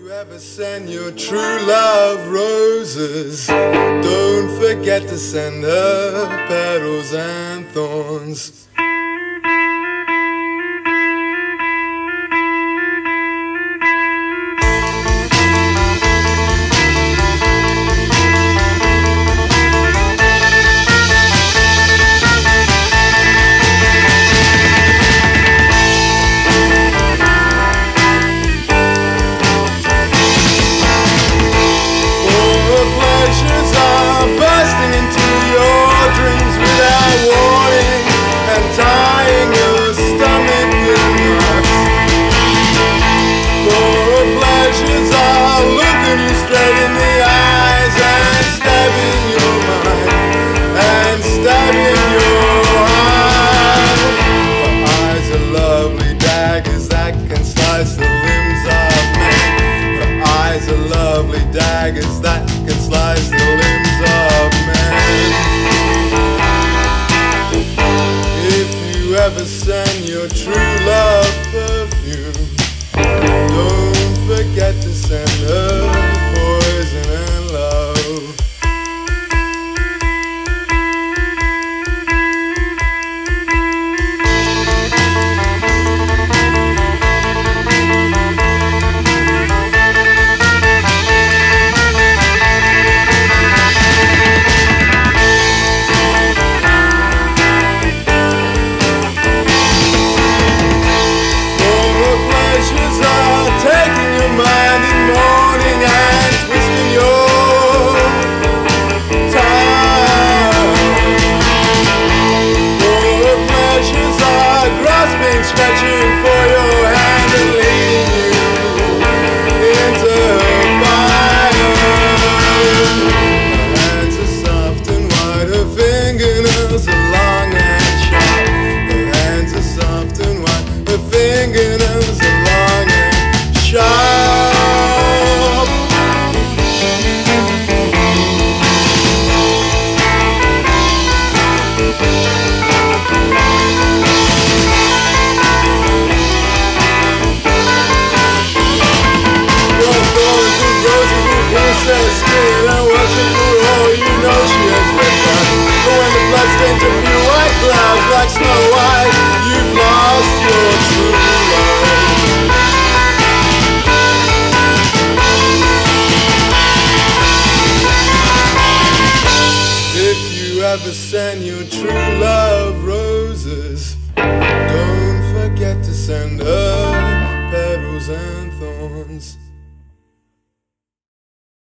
you ever send your true love roses, don't forget to send her petals and thorns. Daggers that can slice the limbs of men. If you ever send your true love perfume, don't forget to send her poison and love. Stretching for your hand and leading you into fire. Her hands are soft and white, her fingernails are long and sharp. Her hands are soft and white, her fingernails are long and sharp. Her skin and watching for all you know she has been done. But when the blood stains a few white clouds like Snow White, you've lost your true love. If you ever send your true love roses, don't forget to send her petals and thorns.